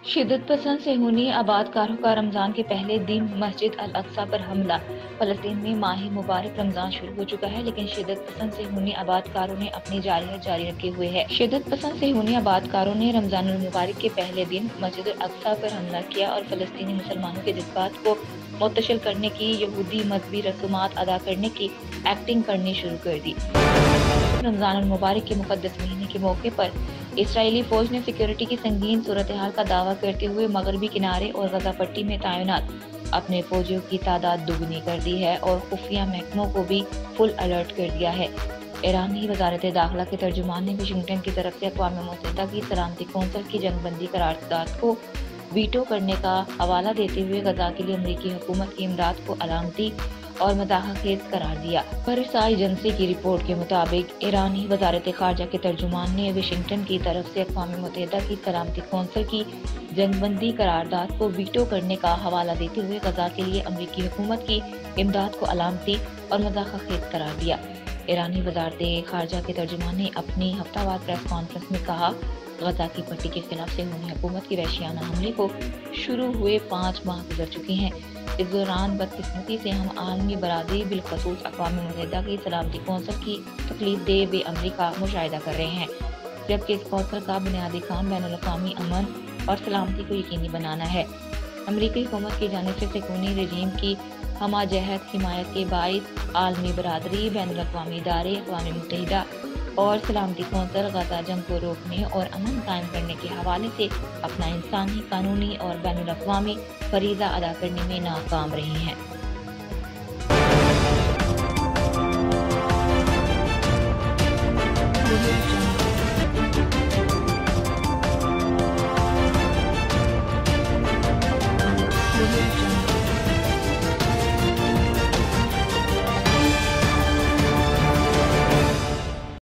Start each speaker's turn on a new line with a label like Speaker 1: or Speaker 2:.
Speaker 1: شدت پسند صہیونی آباد کاروں کا رمضان کے پہلے دن مسجد الاقصی پر حملہ۔ فلسطین میں ماہ مبارک رمضان شروع ہو چکا ہے، لیکن شدت پسند صہیونی آباد کاروں نے اپنی جارحیت جاری رکھے ہوئے ہے۔ شدت پسند صہیونی آباد کاروں نے رمضان المبارک کے پہلے دن مسجد الاقصی پر حملہ کیا اور فلسطینی مسلمانوں کے جذبات کو متصل کرنے کی، یہودی مذہبی رسومات ادا کرنے کی ایکٹنگ کرنی شروع کر دی۔ رمضان المبارک کے مقدس مہینے کے موقع پر اسرائیلی فوج نے سیکیورٹی کی سنگین صورتحال کا دعویٰ کرتے ہوئے مغربی کنارے اور غزہ پٹی میں تعینات اپنے فوجیوں کی تعداد دوگنی کر دی ہے اور خفیہ محکموں کو بھی فل الرٹ کر دیا ہے۔ ایرانی وزارت داخلہ کے ترجمان نے واشنگٹن کی طرف سے اقوام متحدہ کی سلامتی کونسل کی جنگ بندی قرارداد کو ویٹو کرنے کا حوالہ دیتے ہوئے غزہ کے لیے امریکی حکومت کی امداد کو علامتی اور مضحکہ خیز قرار دیا۔ خبررساں ایجنسی کی رپورٹ کے مطابق ایرانی وزارت خارجہ کے ترجمان نے واشنگٹن کی طرف سے اقوام متحدہ کی سلامتی کونسل کی جنگ بندی قرارداد کو ویٹو کرنے کا حوالہ دیتے ہوئے غزہ کے لیے امریکی حکومت کی امداد کو علامتی اور مضحکہ خیز قرار دیا۔ ایرانی وزارت خارجہ کے ترجمان نے اپنی ہفتہ وار پریس کانفرنس میں کہا، غزہ کی پٹی کے خلاف صہیونی حکومت کی وحشیانہ حملے کو شروع ہوئے 5 ماہ گزر چکے ہیں۔ اس دوران بدقسمتی سے ہم عالمی برادری بالخصوص اقوام متحدہ کی سلامتی کونسل کی تکلیف دہ بے عملی کا مشاہدہ کر رہے ہیں، جبکہ اس کونسل کا بنیادی کام بین الاقوامی امن اور سلامتی کو یقینی بنانا ہے۔ امریکی حکومت کی جانب سے صہیونی رجیم کی ہمہ جہت حمایت کے باعث عالمی برادری، بین الاقوامی ادارے، اقوام متحدہ اور سلامتی کونسل غزہ جنگ کو روکنے اور امن قائم کرنے کے حوالے سے اپنا انسانی، قانونی اور بین الاقوامی فریضہ ادا کرنے میں ناکام رہے ہیں۔